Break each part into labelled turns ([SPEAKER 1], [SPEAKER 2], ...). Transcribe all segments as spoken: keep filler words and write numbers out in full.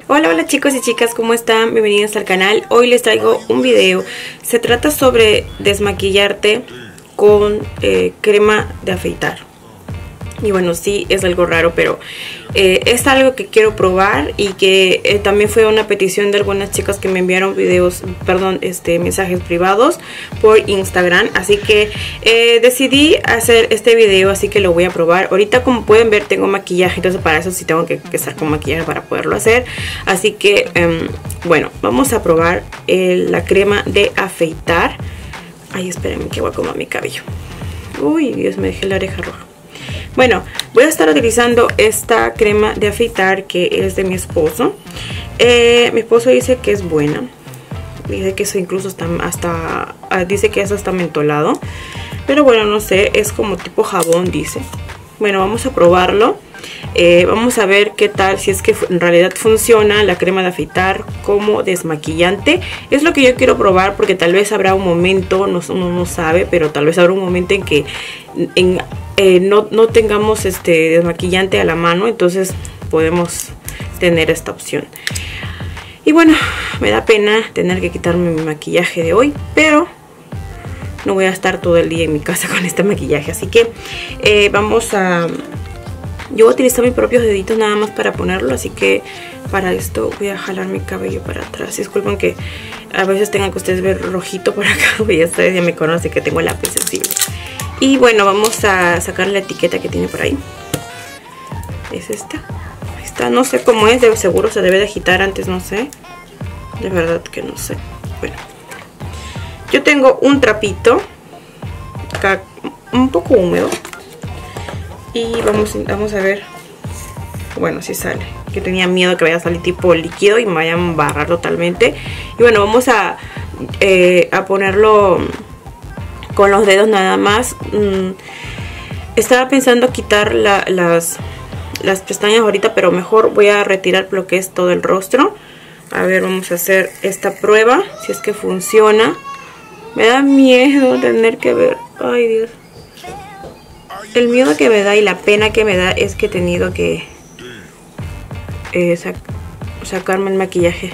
[SPEAKER 1] Hola, hola chicos y chicas, ¿cómo están? Bienvenidos al canal. Hoy les traigo un video. Se trata sobre desmaquillarte con eh, crema de afeitar. Y bueno, sí, es algo raro, pero eh, es algo que quiero probar y que eh, también fue una petición de algunas chicas que me enviaron videos, perdón, este, mensajes privados por Instagram. Así que eh, decidí hacer este video, así que lo voy a probar. Ahorita, como pueden ver, tengo maquillaje, entonces para eso sí tengo que, que estar con maquillaje para poderlo hacer. Así que, eh, bueno, vamos a probar eh, la crema de afeitar. Ay, espérenme que voy a acomodar mi cabello. Uy, Dios, me dejé la oreja roja. Bueno, voy a estar utilizando esta crema de afeitar que es de mi esposo. Eh, mi esposo dice que es buena. Dice que eso incluso está hasta... Dice que eso está mentolado. Pero bueno, no sé, es como tipo jabón, dice. Bueno, vamos a probarlo. Eh, vamos a ver qué tal, si es que en realidad funciona la crema de afeitar como desmaquillante. Es lo que yo quiero probar, porque tal vez habrá un momento, no, uno no sabe, pero tal vez habrá un momento en que en, eh, no, no tengamos este desmaquillante a la mano, entonces podemos tener esta opción. Y bueno, me da pena tener que quitarme mi maquillaje de hoy, pero no voy a estar todo el día en mi casa con este maquillaje, así que eh, vamos a... Yo voy a utilizar mis propios deditos nada más para ponerlo, así que para esto voy a jalar mi cabello para atrás. Disculpen que a veces tengan que ustedes ver rojito por acá, porque ya ustedes ya me conocen que tengo el lápiz sensible. Y bueno, vamos a sacar la etiqueta que tiene por ahí. Es esta. Esta no sé cómo es, de seguro se debe de agitar antes, no sé. De verdad que no sé. Bueno, yo tengo un trapito acá un poco húmedo. Y vamos, vamos a ver. Bueno, si sale. Yo tenía miedo que vaya a salir tipo líquido y me vaya a embarrar totalmente. Y bueno, vamos a, eh, a ponerlo con los dedos nada más. Mm, estaba pensando quitar la, las, las pestañas ahorita, pero mejor voy a retirar lo que es todo el rostro. A ver, vamos a hacer esta prueba, si es que funciona. Me da miedo tener que ver. Ay, Dios. El miedo que me da y la pena que me da es que he tenido que eh, sac sacarme el maquillaje.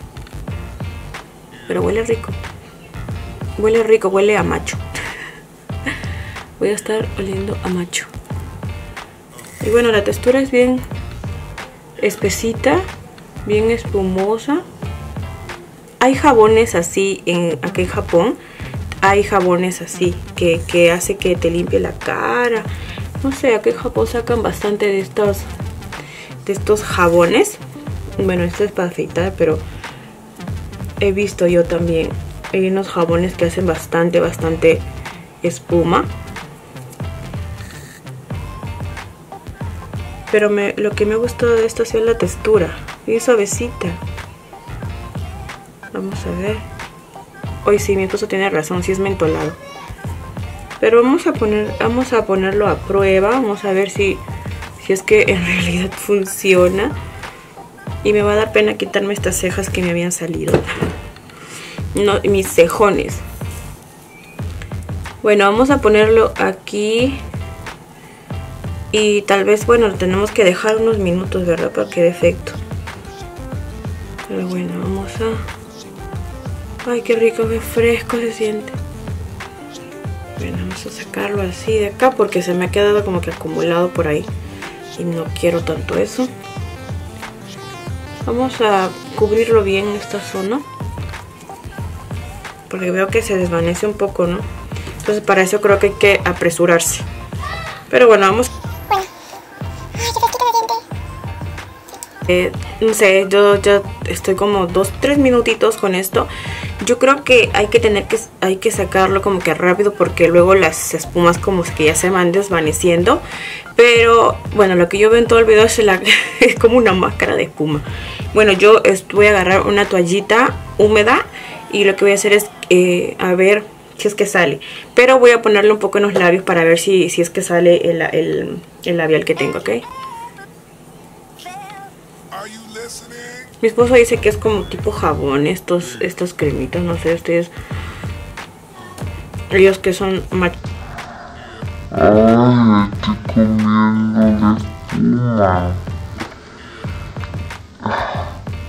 [SPEAKER 1] Pero huele rico. Huele rico, huele a macho. Voy a estar oliendo a macho. Y bueno, la textura es bien espesita, bien espumosa. Hay jabones así en, aquí en Japón. Hay jabones así que, que hace que te limpie la cara. No sé, aquí en Japón sacan bastante de estos de estos jabones. Bueno, este es para afeitar, pero he visto yo también. Hay unos jabones que hacen bastante, bastante espuma. Pero me, lo que me ha gustado de esto ha sido la textura. Bien suavecita. Vamos a ver. Hoy sí, mi esposo tiene razón, sí es mentolado. Pero vamos a poner, vamos a ponerlo a prueba. Vamos a ver si, si es que en realidad funciona. Y me va a dar pena quitarme estas cejas que me habían salido. No, mis cejones. Bueno, vamos a ponerlo aquí. Y tal vez, bueno, lo tenemos que dejar unos minutos, ¿verdad? Para que dé efecto. Pero bueno, vamos a... Ay, qué rico, qué fresco se siente. Bueno, vamos a sacarlo así de acá porque se me ha quedado como que acumulado por ahí. Y no quiero tanto eso. Vamos a cubrirlo bien esta zona. Porque veo que se desvanece un poco, ¿no? Entonces para eso creo que hay que apresurarse. Pero bueno, vamos... Eh, no sé, yo ya estoy como dos, tres minutitos con esto. Yo creo que hay que tener que hay que sacarlo como que rápido porque luego las espumas como que ya se van desvaneciendo. Pero bueno, lo que yo veo en todo el video es, la, es como una máscara de espuma. Bueno, yo voy a agarrar una toallita húmeda y lo que voy a hacer es eh, a ver si es que sale. Pero voy a ponerle un poco en los labios para ver si, si es que sale el, el, el labial que tengo, ¿ok? Mi esposo dice que es como tipo jabón, estos, estas cremitas, no sé, ustedes, ellos que son mach...
[SPEAKER 2] Ay, estoy comiendo de espuma.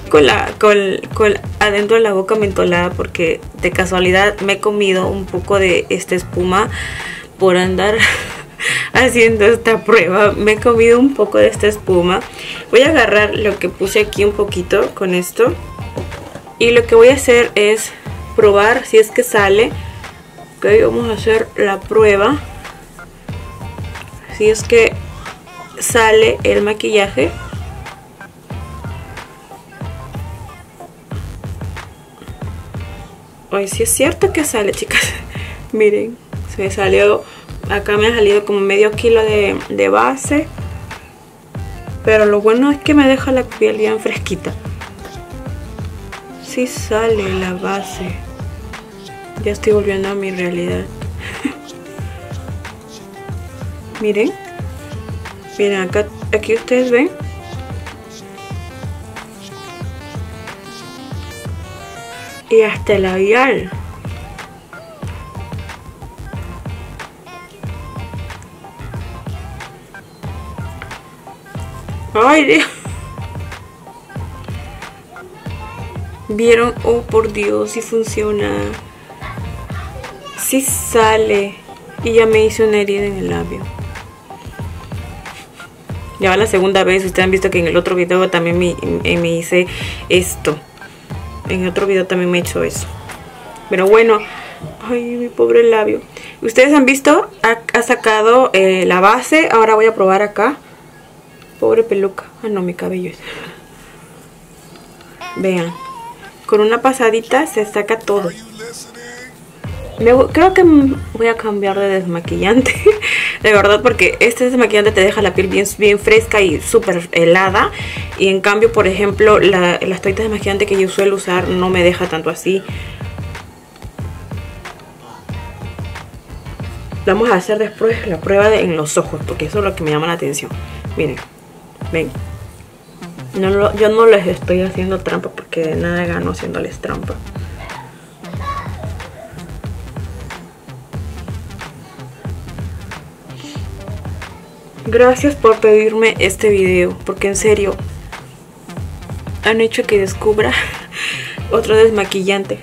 [SPEAKER 1] con la con, con adentro de la boca mentolada porque de casualidad me he comido un poco de esta espuma por andar haciendo esta prueba. Me he comido un poco de esta espuma. Voy a agarrar lo que puse aquí un poquito con esto y lo que voy a hacer es probar si es que sale. Ok, vamos a hacer la prueba si es que sale el maquillaje. Ay, sí es cierto que sale, chicas. Miren, se me salió, acá me ha salido como medio kilo de, de base. Pero lo bueno es que me deja la piel bien fresquita. Sí sale la base. Ya estoy volviendo a mi realidad. Miren. Miren, acá, aquí ustedes ven. Y hasta el labial. Ay, Dios. ¿Vieron? Oh, por Dios, sí funciona. Sí sale. Y ya me hice una herida en el labio. Ya va la segunda vez. Ustedes han visto que en el otro video también me, me hice esto. En otro video también me he hecho eso. Pero bueno. Ay, mi pobre labio. Ustedes han visto. Ha, ha sacado eh, la base. Ahora voy a probar acá. Pobre peluca. Ah, no, mi cabello es. Vean. Con una pasadita se saca todo. Me, creo que voy a cambiar de desmaquillante. De verdad, porque este desmaquillante te deja la piel bien, bien fresca y súper helada. Y en cambio, por ejemplo, la, las toallitas de desmaquillante que yo suelo usar no me deja tanto así. Vamos a hacer después la prueba de, en los ojos, porque eso es lo que me llama la atención. Miren, ven. No lo, yo no les estoy haciendo trampa porque de nada gano haciéndoles trampa. Gracias por pedirme este video, porque en serio han hecho que descubra otro desmaquillante.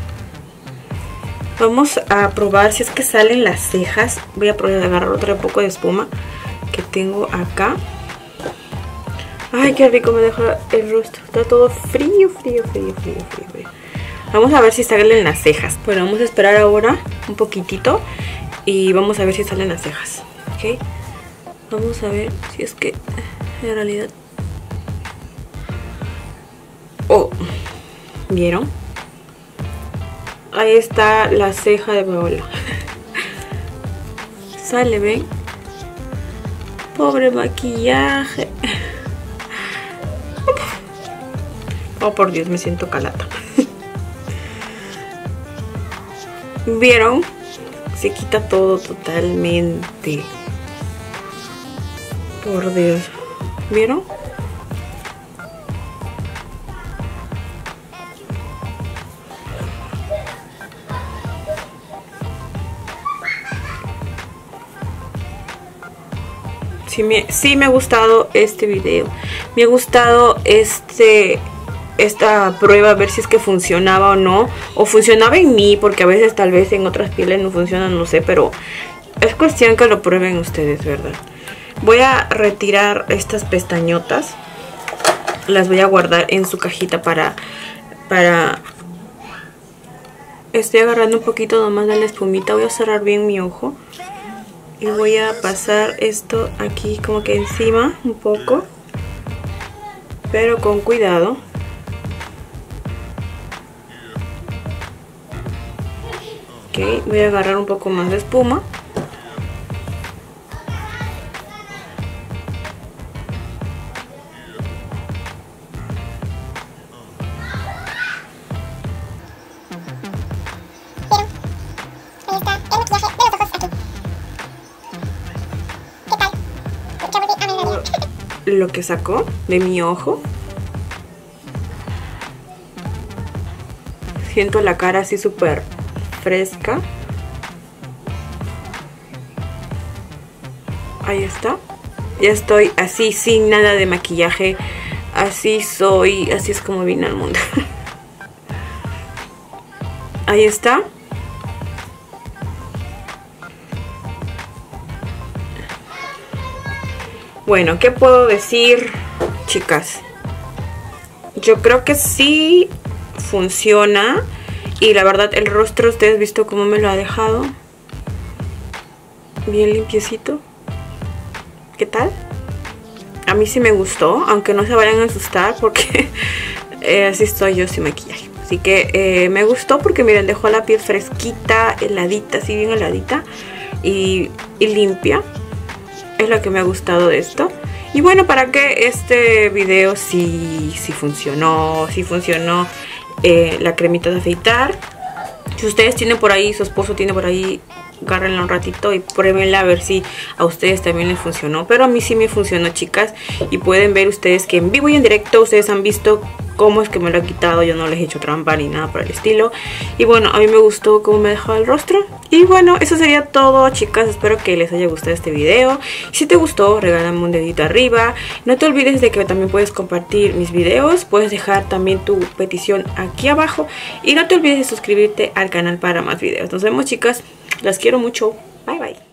[SPEAKER 1] Vamos a probar si es que salen las cejas. Voy a probar a agarrar otro poco de espuma que tengo acá. Ay, qué rico me deja el rostro. Está todo frío, frío, frío, frío, frío, frío. Vamos a ver si salen las cejas. Bueno, vamos a esperar ahora un poquitito y vamos a ver si salen las cejas. ¿Ok? Vamos a ver si es que en realidad... Oh, ¿vieron? Ahí está la ceja de Paola. Sale, ¿ven? Pobre maquillaje. Oh, por Dios, me siento calata. ¿Vieron? Se quita todo totalmente. Por Dios. ¿Vieron? Sí me, sí me ha gustado este video. Me ha gustado este... esta prueba, a ver si es que funcionaba o no, o funcionaba en mí, porque a veces tal vez en otras pieles no funcionan, no sé, pero es cuestión que lo prueben ustedes, ¿verdad? Voy a retirar estas pestañotas, las voy a guardar en su cajita para, para, estoy agarrando un poquito nomás de la espumita, voy a cerrar bien mi ojo y voy a pasar esto aquí como que encima un poco, pero con cuidado. Ok, voy a agarrar un poco más de espuma. Lo que sacó de mi ojo. Siento la cara así súper fresca. Ahí está. Ya estoy así sin nada de maquillaje así soy, así es como vine al mundo. Ahí está. Bueno, ¿qué puedo decir, chicas? Yo creo que sí funciona. Y la verdad, el rostro, ustedes han visto cómo me lo ha dejado. Bien limpiecito. ¿Qué tal? A mí sí me gustó, aunque no se vayan a asustar porque eh, así estoy yo sin maquillaje. Así que eh, me gustó porque miren, dejó la piel fresquita, heladita, así bien heladita y, y limpia. Es lo que me ha gustado de esto. Y bueno, para que este video sí, sí funcionó, sí funcionó eh, la cremita de afeitar. Si ustedes tienen por ahí, su esposo tiene por ahí, agárrenla un ratito y pruébenla a ver si a ustedes también les funcionó. Pero a mí sí me funcionó, chicas. Y pueden ver ustedes que en vivo y en directo ustedes han visto cómo es que me lo he quitado. Yo no les he hecho trampa ni nada por el estilo. Y bueno, a mí me gustó cómo me dejó el rostro. Y bueno, eso sería todo, chicas. Espero que les haya gustado este video. Si te gustó, regálame un dedito arriba. No te olvides de que también puedes compartir mis videos. Puedes dejar también tu petición aquí abajo. Y no te olvides de suscribirte al canal para más videos. Nos vemos, chicas. Las quiero mucho. Bye, bye.